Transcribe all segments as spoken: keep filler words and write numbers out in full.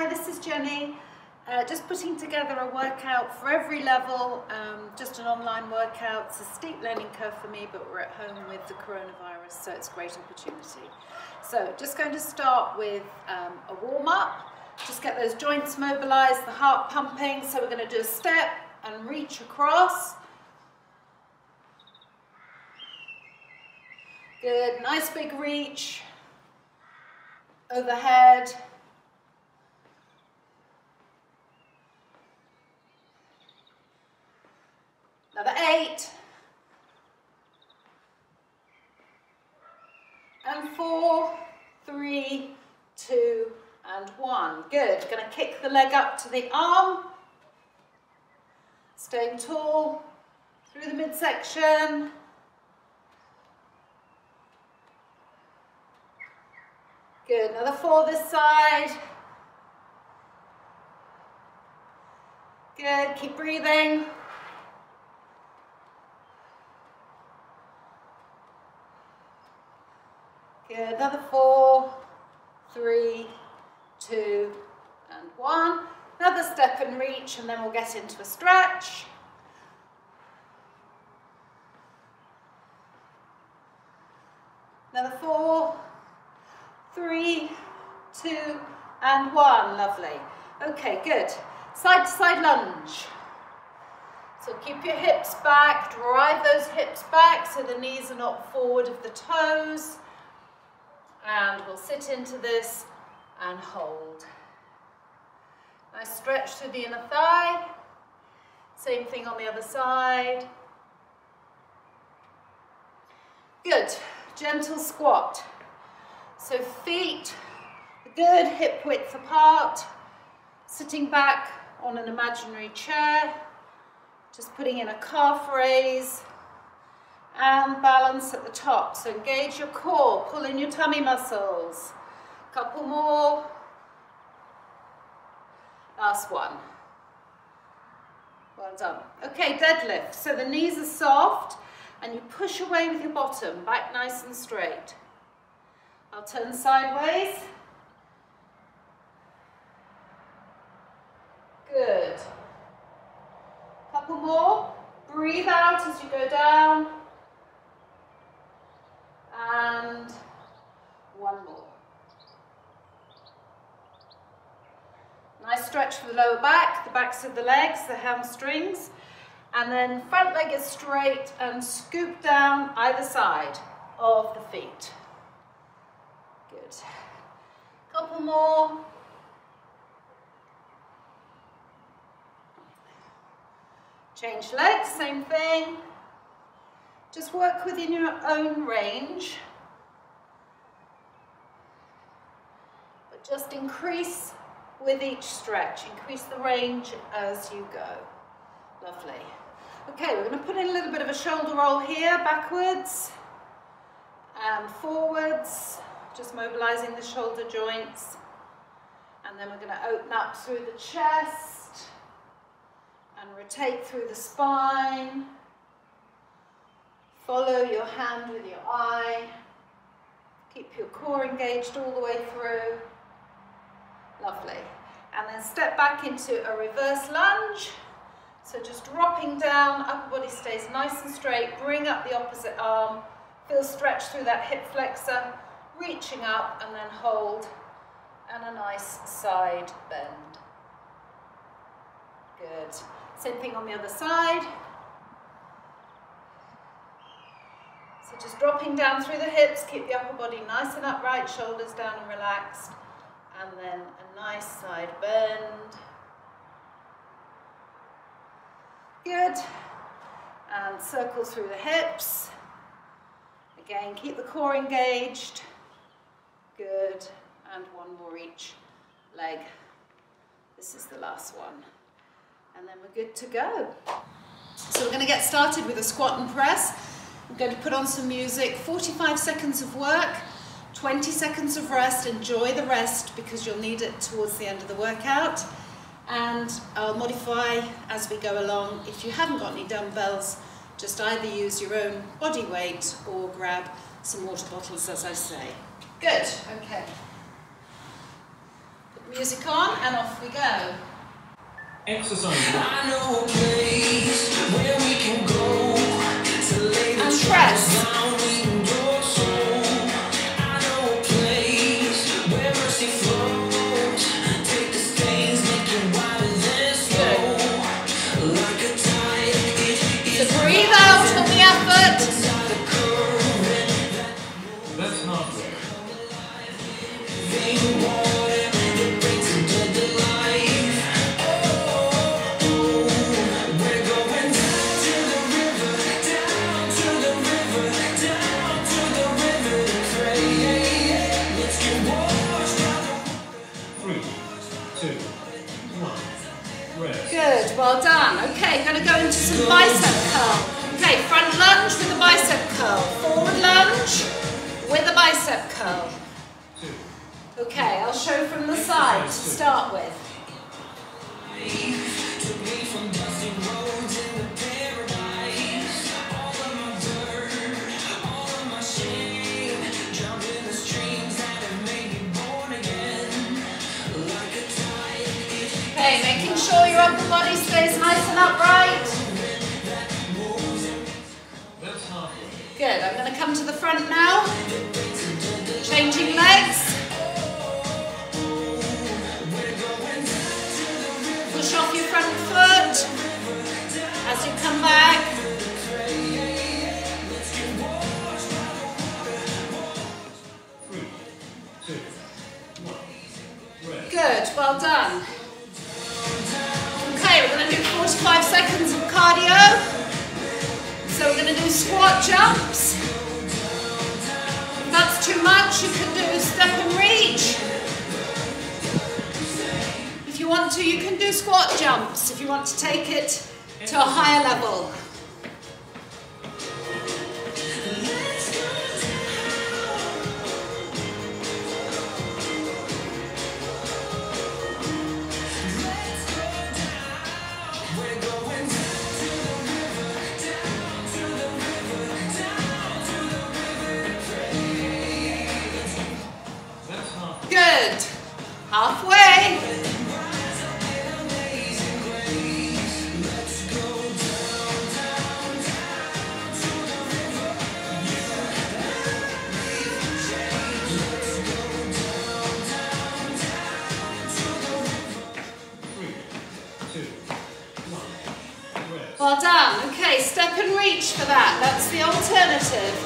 Hi, this is Jenny. Uh, just putting together a workout for every level, um, just an online workout. It's a steep learning curve for me, but we're at home with the coronavirus, so it's a great opportunity. So just going to start with um, a warm-up. Just get those joints mobilized, the heart pumping. So we're going to do a step and reach across. Good, nice big reach. Overhead. Another eight. And four, three, two, and one. Good. Going to kick the leg up to the arm. Staying tall through the midsection. Good. Another four this side. Good. Keep breathing. Good. Another four, three, two, and one. Another step and reach, and then we'll get into a stretch. Another four, three, two, and one. Lovely. Okay, good. Side to side lunge. So keep your hips back, drive those hips back so the knees are not forward of the toes. And we'll sit into this and hold. Nice stretch through the inner thigh. Same thing on the other side. Good. Gentle squat. So feet good hip width apart. Sitting back on an imaginary chair. Just putting in a calf raise. And balance at the top. So engage your core, pull in your tummy muscles. Couple more. Last one. Well done. Okay, deadlift. So the knees are soft and you push away with your bottom, back nice and straight. I'll turn sideways. Good. Couple more. Breathe out as you go down. And one more. Nice stretch for the lower back, the backs of the legs, the hamstrings. And then front leg is straight and scoop down either side of the feet. Good. Couple more. Change legs, same thing. Just work within your own range, but just increase with each stretch. Increase the range as you go. Lovely. Okay, we're going to put in a little bit of a shoulder roll here, backwards and forwards, just mobilizing the shoulder joints. And then we're going to open up through the chest and rotate through the spine. Follow your hand with your eye. Keep your core engaged all the way through. Lovely. And then step back into a reverse lunge. So just dropping down, upper body stays nice and straight. Bring up the opposite arm. Feel stretch through that hip flexor. Reaching up and then hold. And a nice side bend. Good. Same thing on the other side. So just dropping down through the hips, keep the upper body nice and upright, shoulders down and relaxed. And then a nice side bend. Good. And circle through the hips. Again, keep the core engaged. Good. And one more each leg. This is the last one. And then we're good to go. So we're going to get started with a squat and press. I'm going to put on some music, forty-five seconds of work, twenty seconds of rest. Enjoy the rest because you'll need it towards the end of the workout. And I'll modify as we go along. If you haven't got any dumbbells, just either use your own body weight or grab some water bottles, as I say. Good, okay. Music on and off we go. Exercise. I know a place where we can go to lay the And troubles press. down in your soul. I know a place where mercy flows. Take the stains, make it whiter than snow. Like a tide, it So is breathe out on the effort. inside the current. That's halfway. They water, it brings a dead to life. Oh, we're going down to the river, down to the river, down to the river to pray. Let's get washed by the Three, two, one. Rest. Good, well done. Okay, going to go into some bicep curl. Okay, front lunge with a bicep curl. Forward lunge with a bicep curl. Two. Okay, I'll show from the side to start with. took me from dusty roads into paradise. All of my dirt, all of my shame, drowned in the streams that have made me born again. Like a tide, Okay, making sure your upper body stays nice and upright. That's halfway. Good, I'm going to come to the front now. Changing legs. Push off your front foot as you come back. Three, two, one. Rest. Good, well done. Okay, we're going to do forty-five seconds of cardio. So we're going to do squat jumps. If that's too much, you can do step and reach. If you want to, you can do squat jumps if you want to take it to a higher level. we're going down to the river, down to the river, down to the river to pray. That's halfway. Good. Halfway. Three, two, one. Rest. Well done. Okay, step and reach for that. That's the alternative.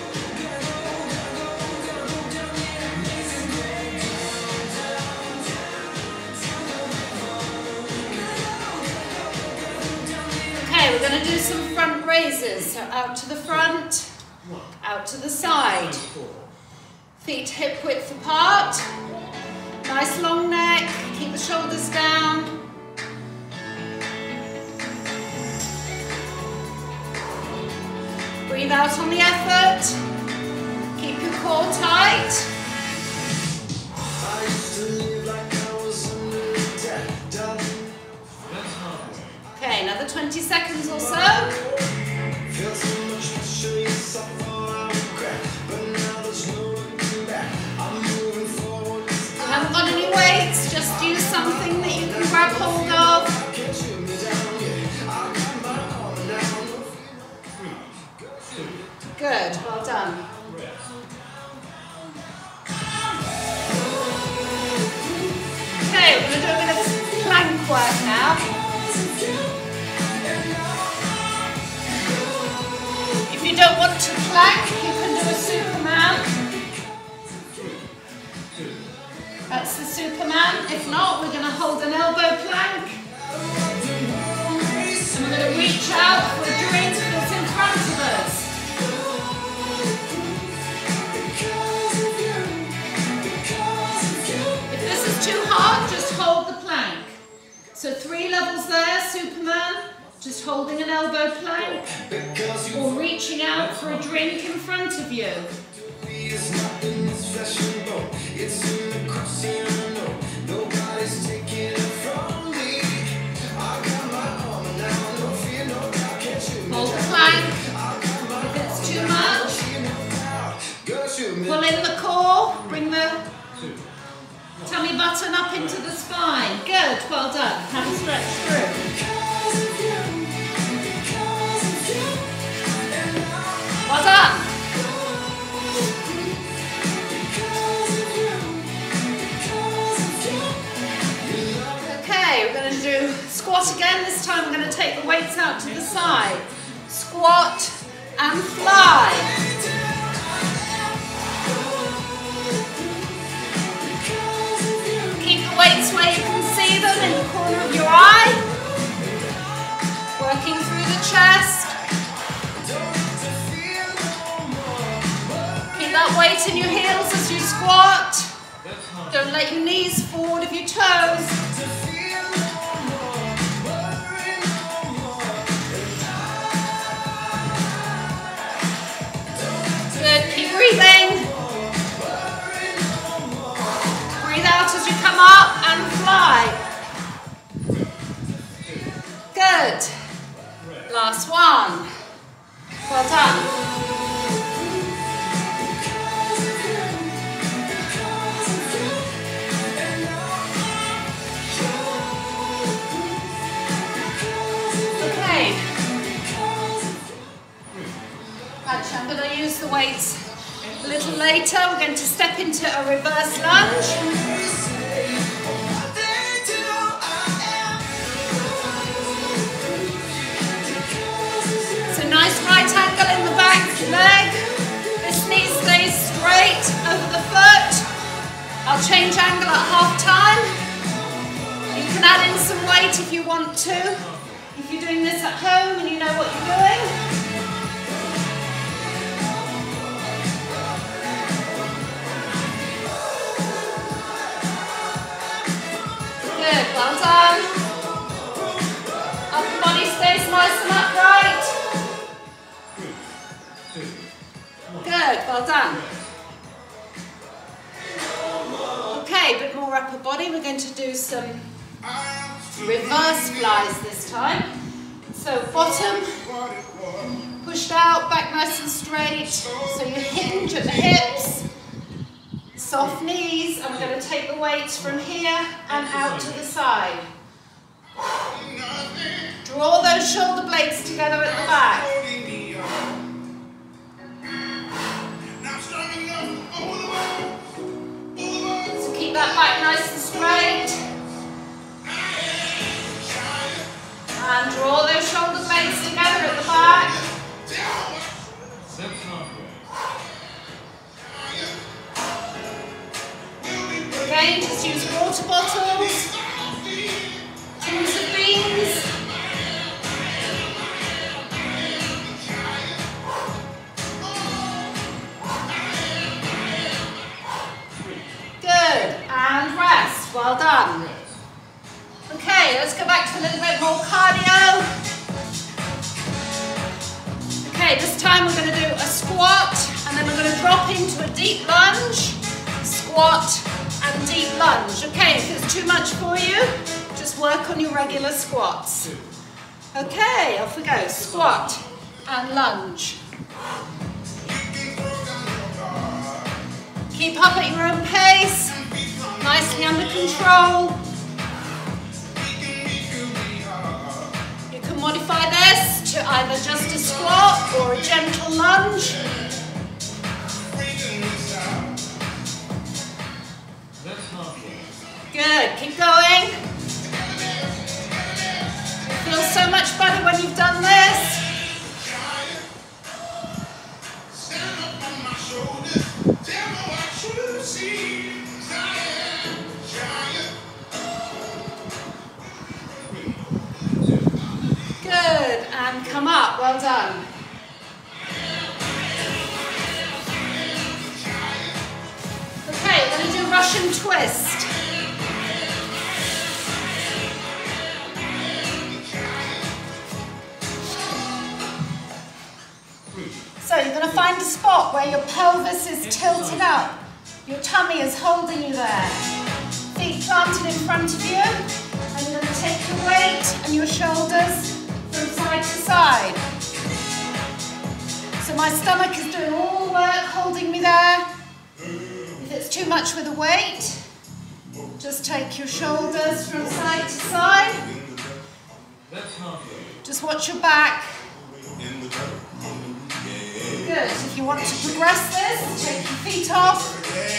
Okay, we're going to do some front raises. So out to the front, One. out to the side. Exercise four. Feet hip width apart. Nice long neck. Keep the shoulders down. Breathe out on the effort. Keep your core tight. I used to live like I was under attack. That's halfway. Okay, another twenty seconds or so. Felt so much pressure, yes, I thought I would crack, but now there's no looking back. I'm moving forward. If you haven't got any weights, just use something that you can grab hold of. Can't shoot me down, yeah. I got my arm down. Three, two, Good, well done. rest. Okay, we're going to do a bit of plank work now. If you don't want to plank, you can do a Superman. Three, two, That's the Superman. If not, we're going to hold an elbow plank. And we're going to reach out for a drink that's in front of us. If this is too hard, just hold the plank. So three levels there, Superman. Just holding an elbow plank. Or reaching out for a drink in front of you. It's not in this flesh and bone. It's in the cross and I know nobody's taking it from me. I got my armor now, no fear, no doubt, can't shoot me Hold the down. plank. I got my If it's too armor now, no much, fear, no doubt. Girl, shoot me pull down. in the core, bring the two, Tummy button up into the spine. Good, well done. Have a stretch through. Well done. Okay, we're going to do squat again. This time we're going to take the weights out to the side. Squat and fly. Keep the weights where you can see them in the corner of your eye. Working through the chest. Keep that weight in your heels as you squat. Don't let your knees forward of your toes. Good, keep breathing. Breathe out as you come up and fly. Good. Last one. Well done. Okay. Actually, I'm going to use the weights a little later. We're going to step into a reverse lunge. So nice right angle in the back leg. This knee stays straight over the foot. I'll change angle at half time. You can add in some weight if you want to. If you're doing this at home and you know what you're doing. Good, well done. Upper body stays nice and upright. Good, well done. Okay, a bit more upper body. We're going to do some reverse flies this time. So bottom, pushed out, back nice and straight. So you hinge at the hips. Soft knees. I'm going to take the weights from here and out to the side. Draw those shoulder blades together at the back. So keep that back nice and straight. And draw those shoulder blades together at the back. Again, just use water bottles, tins of beans. Good, and rest, well done. Okay, let's go back to a little bit more cardio. Okay, this time we're going to do a squat, and then we're going to drop into a deep lunge, squat, and deep lunge. Okay, if it's too much for you, just work on your regular squats. Okay, off we go. Squat and lunge. Keep up at your own pace, nicely under control. You can modify this to either just a squat or a gentle lunge. Good, keep going. It feels so much better when you've done this. Good, and come up, well done. Okay, we're going to do Russian twist. So you're going to find a spot where your pelvis is tilted up. Your tummy is holding you there. Feet planted in front of you. And you're going to take your weight and your shoulders from side to side. So my stomach is doing all the work, holding me there. If it's too much with the weight, Just take your shoulders from side to side. That's halfway. Just watch your back. Good. If you want to progress this, take your feet off.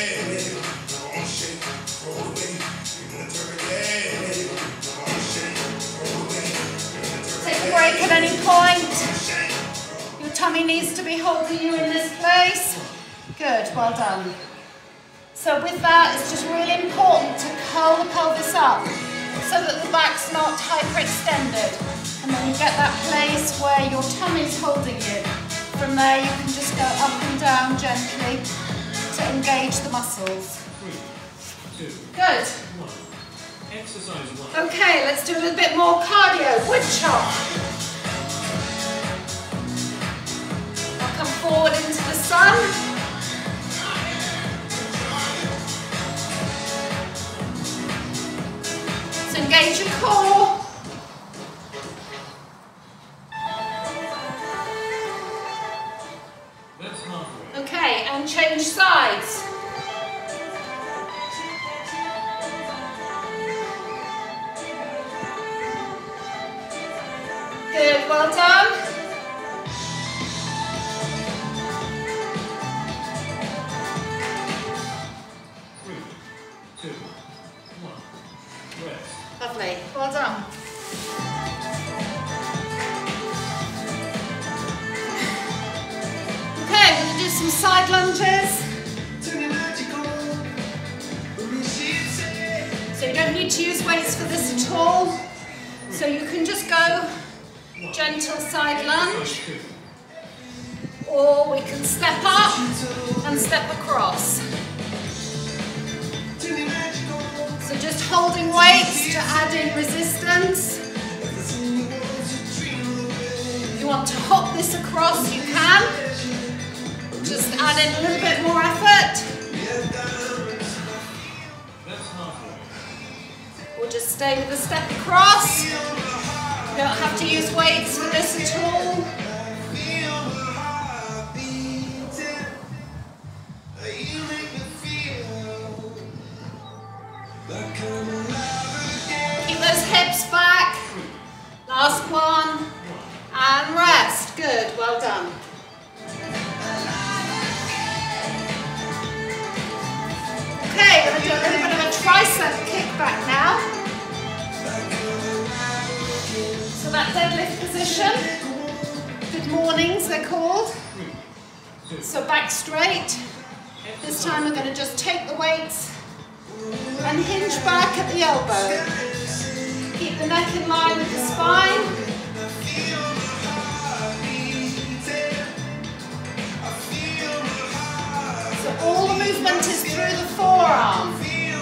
Take a break at any point. Your tummy needs to be holding you in this place. Good, well done. So with that, it's just really important to curl the pelvis up so that the back's not hyperextended. And then you get that place where your tummy's holding you. From there, you can just go up and down gently to engage the muscles. Three, two, Good. one. Exercise one. Okay, let's do a little bit more cardio. Wood chop. I'll come forward into the sun. So engage your core. That's halfway. Okay, and change sides. Good, well done. Three, two, one. Rest. Lovely, well done. Okay, we're going to do some side lunges. So you don't need to use weights for this at all. So you can just go gentle side lunge, or we can step up and step across. So just holding weights to add in resistance. If you want to hop this across, you can. Just add in a little bit more effort. That's halfway. Or just stay with the step across. You don't have to use weights for this at all. Keep those hips back. Last one. And rest. Good, well done. Okay, we're going to do a little bit of a tricep kickback now. So that deadlift position, good mornings they're called. So back straight. This time we're going to just take the weights and hinge back at the elbow. Keep the neck in line with the spine. So all the movement is through the forearm.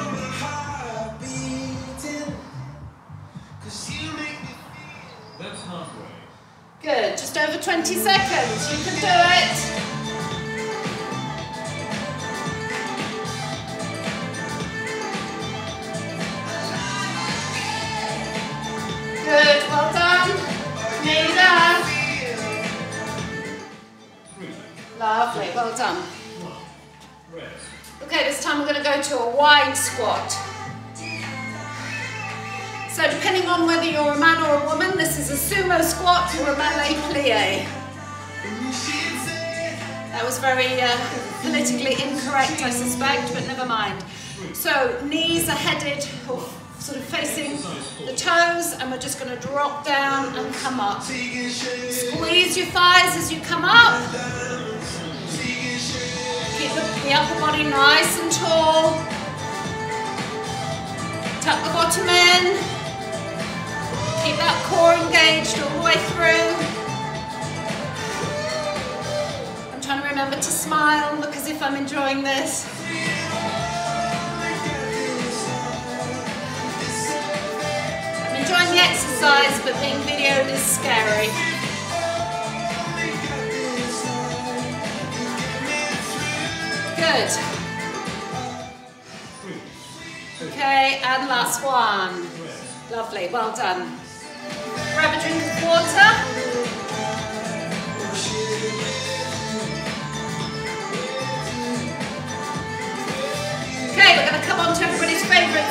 That's halfway. Good, just over twenty seconds. You can do it. Good, well done. Nearly there. Three, Lovely, well done. one. Rest. Okay, this time we're going to go to a wide squat. So depending on whether you're a man or a woman, this is a sumo squat or a ballet plie. That was very uh, politically incorrect, I suspect, but never mind. So knees are headed or sort of facing the toes, and we're just going to drop down and come up. Squeeze your thighs as you come up. Keep the, the upper body nice and tall. Tuck the bottom in. Keep that core engaged all the way through. I'm trying to remember to smile and look as if I'm enjoying this. I'm enjoying the exercise, but being videoed is scary. Good. Okay, and last one. Lovely, well done. Grab a drink of water. Okay, we're going to come on to everybody's favourite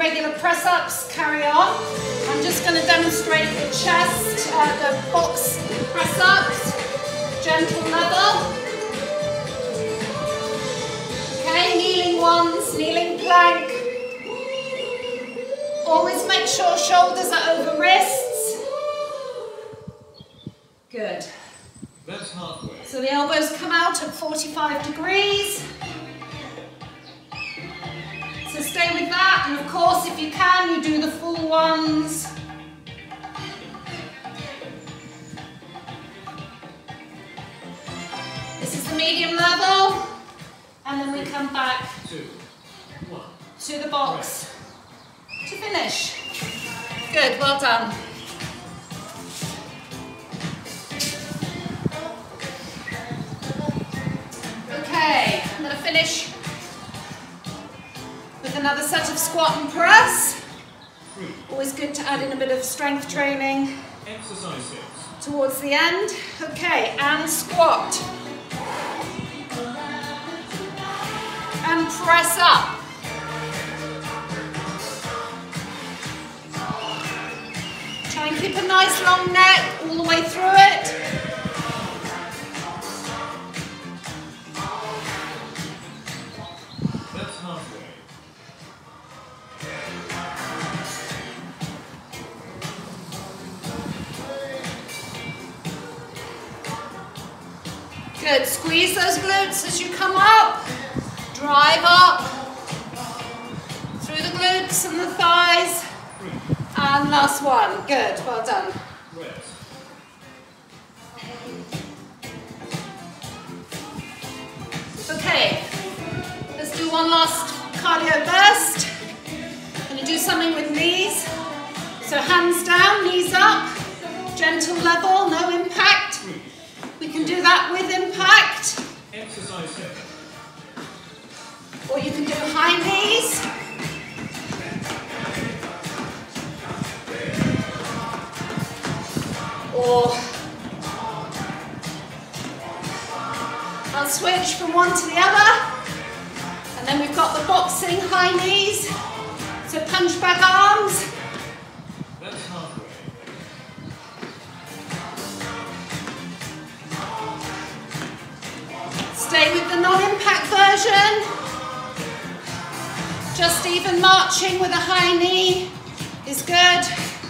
regular press-ups, carry on. I'm just going to demonstrate the chest, uh, the box press-ups, gentle level. Okay, kneeling ones, kneeling plank. Always make sure shoulders are over wrists. Good. That's halfway. So the elbows come out at forty-five degrees. So stay with that, and of course if you can, you do the full ones. This is the medium level, and then we come back Two, one. to the box to finish. Good, well done. Okay, I'm going to finish with another set of squat and press. Three. Always good to add in a bit of strength training Exercise six. towards the end. Okay, and squat. And press up. Try and keep a nice long neck all the way through it. That's halfway. Good, squeeze those glutes as you come up. Drive up through the glutes and the thighs. And last one. Good, well done. Rest. Okay, let's do one last cardio burst. Going to do something with knees. So hands down, knees up, gentle level, no impact. We can do that with impact. Exercise seven. Or you can do high knees. Or I'll switch from one to the other. And then we've got the boxing high knees. So punch back arms. That's halfway. Stay with the non-impact version. Just even marching with a high knee is good.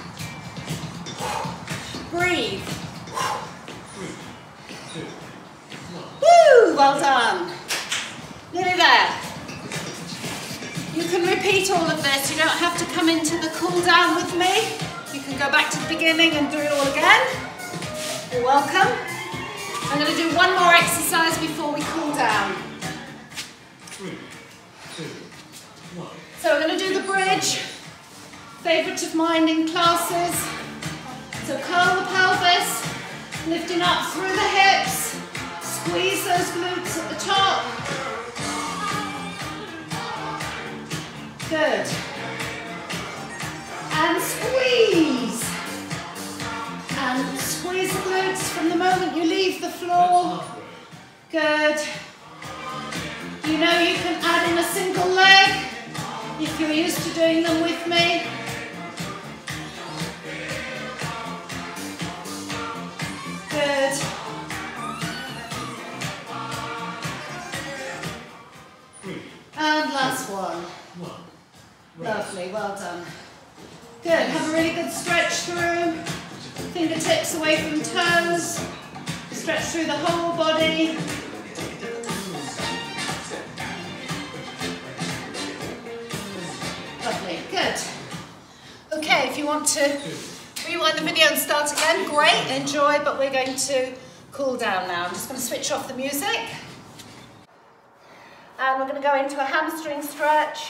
Breathe. Three, two, one. Woo, well done. Nearly there. You can repeat all of this. You don't have to come into the cool down with me. You can go back to the beginning and do it all again. You're welcome. I'm going to do one more exercise before we cool down. Three, two, one. So we're going to do the bridge. Favourite of mine in classes. So curl the pelvis, lifting up through the hips. Squeeze those glutes at the top. Good. And squeeze. And squeeze the glutes from the moment you leave the floor. Good. You know you can add in a single leg if you're used to doing them with me. Good. And last one. One. Lovely, well done. Good, have a really good stretch through. Fingertips away from toes. Stretch through the whole body. Lovely, good. Okay, if you want to rewind the video and start again, great, enjoy, but we're going to cool down now. I'm just going to switch off the music. And we're going to go into a hamstring stretch.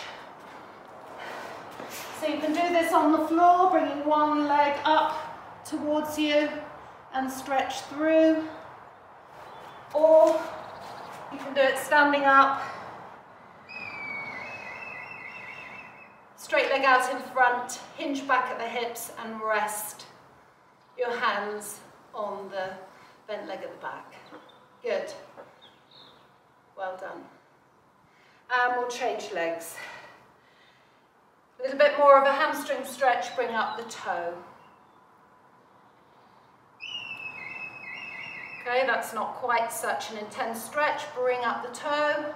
So you can do this on the floor, bringing one leg up towards you and stretch through. Or you can do it standing up. Straight leg out in front, hinge back at the hips and rest your hands on the bent leg at the back. Good. Well done. And we'll change legs. A little bit more of a hamstring stretch, bring up the toe. Okay, that's not quite such an intense stretch, bring up the toe.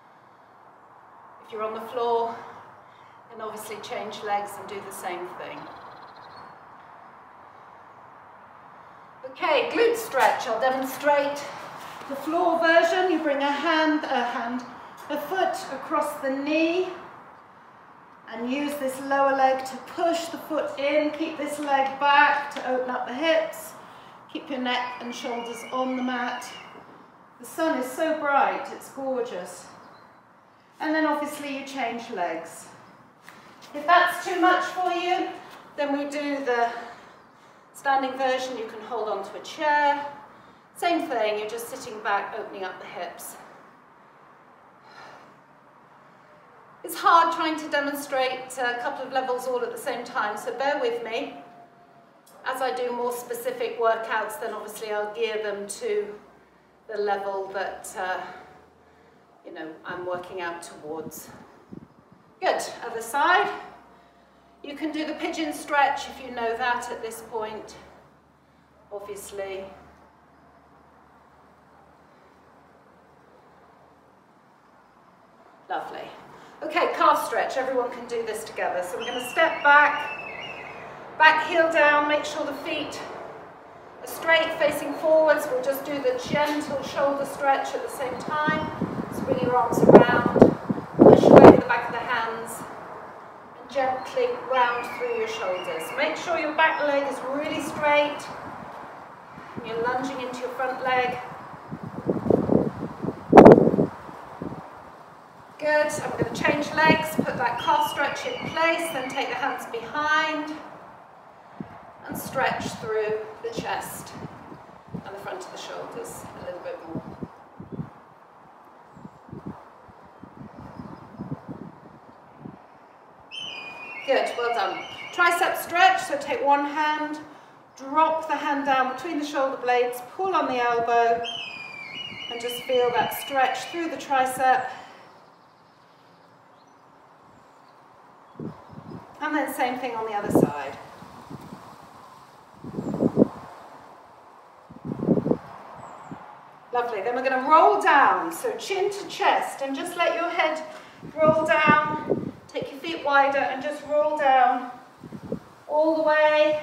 If you're on the floor, then obviously change legs and do the same thing. Okay, glute stretch, I'll demonstrate the floor version. You bring a hand, a hand, a foot across the knee and use this lower leg to push the foot in. Keep this leg back to open up the hips. Keep your neck and shoulders on the mat. The sun is so bright, it's gorgeous. And then obviously you change legs. If that's too much for you, then we do the standing version. You can hold on to a chair. Same thing, you're just sitting back, opening up the hips. It's hard trying to demonstrate a couple of levels all at the same time, so bear with me. As I do more specific workouts, then obviously I'll gear them to the level that uh, you know, I'm working out towards. Good, other side. You can do the pigeon stretch if you know that at this point, obviously. Lovely. Okay, calf stretch, everyone can do this together. So we're going to step back, back heel down, make sure the feet are straight facing forwards. We'll just do the gentle shoulder stretch at the same time. So bring your arms around, push away with the back of the hands, and gently round through your shoulders. Make sure your back leg is really straight, and you're lunging into your front leg. Good, and we're going to change legs, put that calf stretch in place, then take the hands behind and stretch through the chest and the front of the shoulders a little bit more. Good, well done. Tricep stretch, so take one hand, drop the hand down between the shoulder blades, pull on the elbow, and just feel that stretch through the tricep. And then same thing on the other side. Lovely, then we're going to roll down, so chin to chest, and just let your head roll down, take your feet wider and just roll down all the way.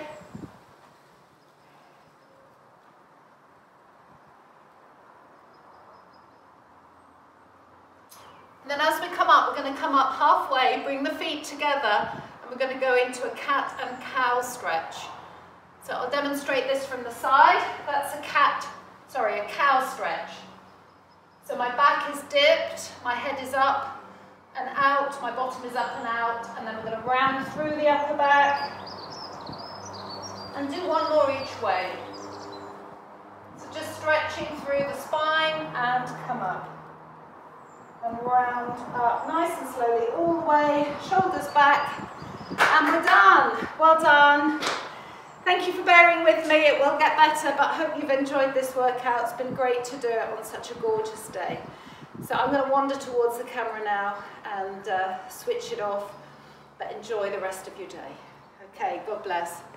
And then as we come up, we're going to come up halfway, bring the feet together, and we're going to go into a cat and cow stretch. So I'll demonstrate this from the side. That's a cat, sorry, a cow stretch. So my back is dipped, my head is up and out, my bottom is up and out, and then we're going to round through the upper back and do one more each way. So just stretching through the spine and come up. And round up nice and slowly all the way, shoulders back, and we're done. Well done. Thank you for bearing with me. It will get better, but I hope you've enjoyed this workout. It's been great to do it on such a gorgeous day. So I'm going to wander towards the camera now and uh, switch it off, but enjoy the rest of your day. Okay, God bless.